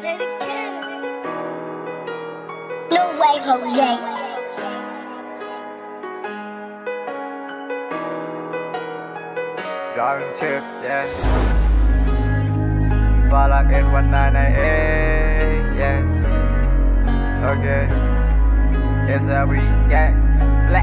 No way, Jose. Round trip, yeah. Fall like in 1998, yeah. Okay. It's every yeah. Slap.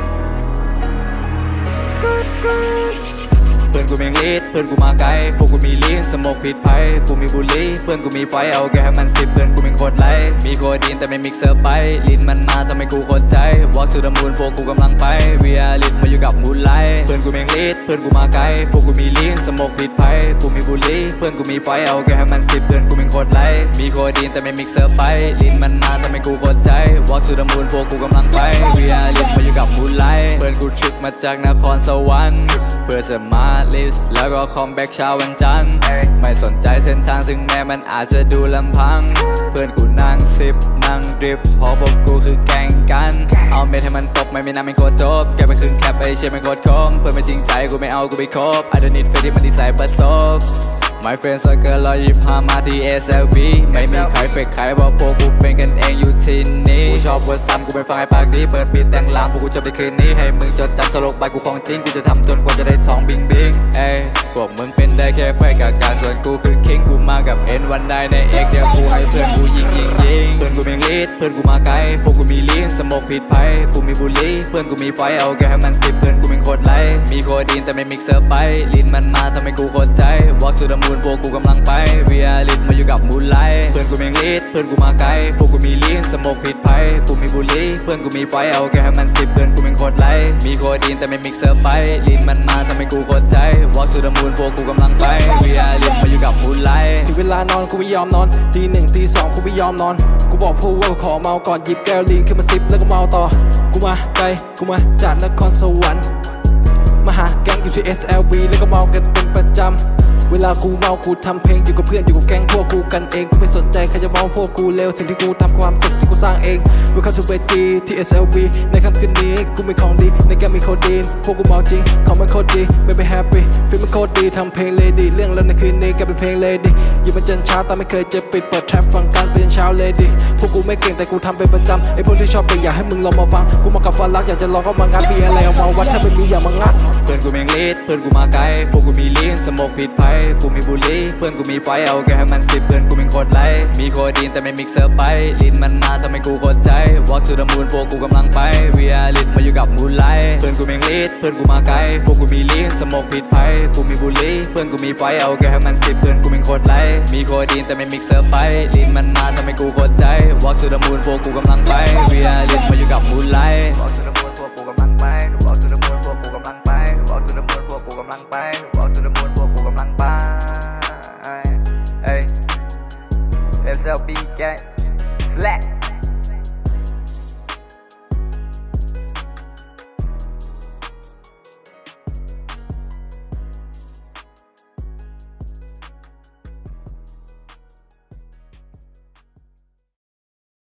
เพื่อนกูมีลีดเพื่อนกูมาไกลพวกกูมีลีนสมกผิดไพ่กูมีบุหรี่เพื่อนกูมีไฟเอาแกให้มัน10เพื่อนกูมีโคตรไลมีโคดีนแต่ไม่มิกเซอร์ไปลิ้นมันมาทำให้กูโคตรใจ Walk to the moon พวกกูกำลังไป We are lit มาอยู่กับมูนไลเพื่อนกูมีลีดเพื่อนกูมาไกลพวกกูมีลีนสมกผิดไพ่กูมีบุหรี่เพื่อนกูมีไฟเอาแกให้มัน10เพื่อนกูมีโคตรไลมีโคดีนแต่ไม่มิกเซอร์ไปลิ้นมันมาทำให้กูโคตรใจ Walk to the moon พวกกูกำลังไป We are lit มาอยู่กับมูนไลเพื่อนกูทริปมาจากนครสวรรค์เพื่อสมาร์ทลิสแล้วก็คอมแบ็กเช้าวันจันทร์ไม่สนใจเส้นทางซึ่งแม้มันอาจจะดูลำพังเพื่อนกูนั่งซิปนั่งดริปพอพวกกูคือแข่งกันเอาเม็ดให้มันตกไม่มีน้ำไม่โคตรจบแกไปขึ้นแคปไอเชี่ยไม่โคตรคมเพื่อนไม่จริงใจกูไม่เอากูไปคบ I don't need เฟรที่มันดีไซน์บัดซบMy friend circle 125มาที่ SLB ไม่มีใครเฟกใครบอกพวกกูเป็นกันเองอยู่ที่นี่กูชอบวดซ้ำกูไม่ฟังไอ้ปากดีเปิดปีแต่งลางพวกกูจบในคืนนี้ให้มึงจดจำสโลกใบกูของจริงกูจะทำจนกว่าจะได้ทองบิงบิงเอ้พวกมึงเป็นได้แค่ไฟกับการส่วนกูคือคิงกูมากับเอ็นวันได้ในเอกเดียวกูให้เพื่อนกูยิงเพื่อนกูมีลีดเพื่อนกูมาไกลพวกกูมีลีนสมกผิดไพ่กูมีบุหรี่เพื่อนกูมีไฟเอาแกให้มัน10เพื่อนกูมีโคตรไลมีโคดีนแต่ไม่มิกเซอร์ไปลิ้นมันมาทำให้กูโคตรใจ Walk to the moon พวกกูกำลังไป We are lit มาอยู่กับมูนไลเพื่อนกูมีลีดเพื่อนกูมาไกลพวกกูมีลีนสมกผิดไพ่กูมีบุหรี่เพื่อนกูมีไฟเอาแกให้มัน10เพื่อนกูมีโคตรไลมีโคดีนแต่ไม่มิกเซอร์ไปลิ้นมันมาทำให้กูโคตรใจ Walk to the moon พวกกูกำลังไป We are lit มาอยู่กับมูนไลถึงเวลานอนกูไม่ยอมนอนตี 1 ตี 2กูไม่ยอมนอนกูบอกพวกว่าขอเมาก่อนหยิบแก้วลีนขึ้นมาซิปแล้วก็เมาต่อกูมาไกลกูมาจากนครสวรรค์มาหาแก๊งอยู่ที่ SLV แล้วก็เมากันเป็นประจำเวลากูเมากูทำเพลงอยู่กับเพื่อนอยู่กับแก๊งพวกกูกันเองกูไม่สนใจใครจะมองพวกกูเลวสิ่งที่กูทำความสุขที่กูสร้างเอง Welcome to VG ที่ SLV ในค่ำคืนนี้กูมีของดีในแก้มมีโคดีนพวกกูเมาจริงของมันโคตรดีไม่ไปแฮปปี้ฟิลมันโคตรดีทำเพลงเลยดีเรื่องแล้วในคืนนี้กลายเป็นเพลงเลยดีอยู่มาจนเช้าแต่ไม่เคยเจ็บปิดเปิดแทร็ปฟังการเป็นเช้าเลยดีพวกกูไม่เก่งแต่กูทำเป็นประจำไอ้พวกที่ชอบเพลงอยากให้มึงลองมาฟังกูมากับฟันรักอยากจะลองก็มางานมีอะไรเอามาวัดถ้าไม่มีอย่ามางัดเพื่อนกูมีลีดเพื่อนกูมาไกลพวกกูมีลีนสมกผิดไพ่กูมีบุหรี่เพื่อนกูมีไฟเอาแกให้มัน10เพื่อนกูมีโคตรไลมีโคดีนแต่ไม่มิกเซอร์ไปลิ้นมันมาทำให้กูโคตรใจ Walk to the moon พวกกูกำลังไป We are lit มาอยู่กับมูนไลเพื่อนกูมีลีดเพื่อนกูมาไกลพวกกูมีลีนสมกผิดไพ่กูมีบุหรี่เพื่อนกูมีไฟเอาแกให้มัน10เพื่อนกูมีโคตรไลมีโคดีนแต่ไม่มิกเซอร์ไปลิ้นมันมาทำให้กูโคตรใจ Walk to the moon พวกกูกำลังไป We are lit มาอยู่กับมูนไล Walk to the moon พวกกูกำลังไป Walk to the moon พวกกูกำลังไป Walk to the moon พวกกูกำลังไป Walk to the moon พวกกูกำลังไปSLB gang, slack.